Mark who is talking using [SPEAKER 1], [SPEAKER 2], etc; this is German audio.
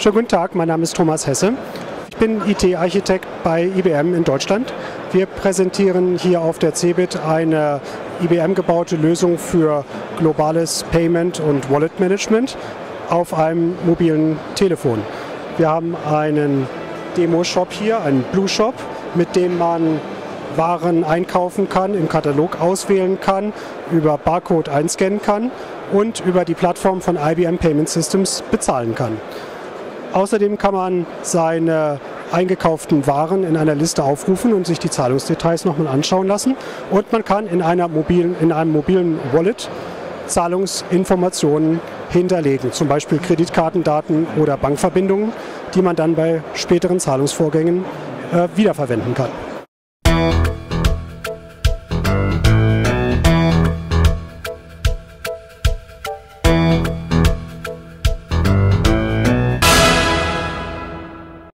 [SPEAKER 1] Schönen guten Tag, mein Name ist Thomas Hesse. Ich bin IT-Architekt bei IBM in Deutschland. Wir präsentieren hier auf der CeBIT eine IBM-gebaute Lösung für globales Payment- und Wallet-Management auf einem mobilen Telefon. Wir haben einen Demo-Shop hier, einen Blue Shop, mit dem man Waren einkaufen kann, im Katalog auswählen kann, über Barcode einscannen kann und über die Plattform von IBM Payment Systems bezahlen kann. Außerdem kann man seine eingekauften Waren in einer Liste aufrufen und sich die Zahlungsdetails nochmal anschauen lassen. Und man kann in einem mobilen Wallet Zahlungsinformationen hinterlegen, zum Beispiel Kreditkartendaten oder Bankverbindungen, die man dann bei späteren Zahlungsvorgängen wiederverwenden kann.